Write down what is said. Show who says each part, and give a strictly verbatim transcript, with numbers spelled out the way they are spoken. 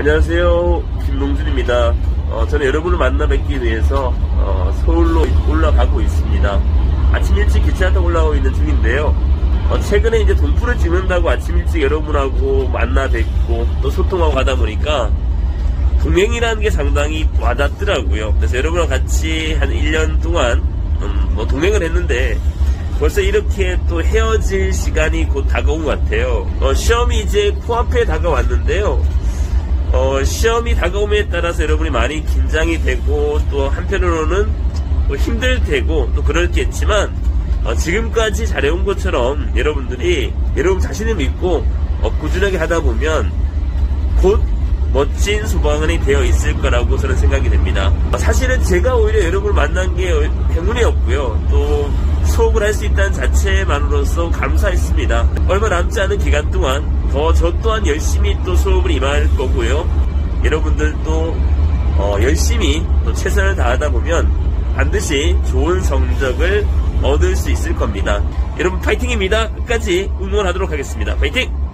Speaker 1: 안녕하세요, 김농준입니다. 어, 저는 여러분을 만나 뵙기 위해서 어, 서울로 올라가고 있습니다. 아침 일찍 기차 타고 올라오고 있는 중인데요. 어, 최근에 이제 동프를 찍는다고 아침 일찍 여러분하고 만나 뵙고 또 소통하고 가다 보니까 동행이라는 게 상당히 와닿더라고요. 그래서 여러분과 같이 한 일 년 동안 음, 뭐 동행을 했는데 벌써 이렇게 또 헤어질 시간이 곧 다가온 것 같아요. 어, 시험이 이제 코앞에 다가왔는데요. 어, 시험이 다가옴에 따라서 여러분이 많이 긴장이 되고 또 한편으로는 또 힘들 테고 또 그렇겠지만 어, 지금까지 잘해온 것처럼 여러분들이 여러분 자신을 믿고 어, 꾸준하게 하다 보면 곧 멋진 소방관이 되어 있을 거라고 저는 생각이 됩니다. 어, 사실은 제가 오히려 여러분을 만난 게 행운이었고요. 또 수업을 할 수 있다는 자체만으로서 감사했습니다. 얼마 남지 않은 기간 동안 더 저 또한 열심히 또 수업을 임할 거고요. 여러분들도 어, 열심히 또 최선을 다하다 보면 반드시 좋은 성적을 얻을 수 있을 겁니다. 여러분 파이팅입니다. 끝까지 응원하도록 하겠습니다. 파이팅!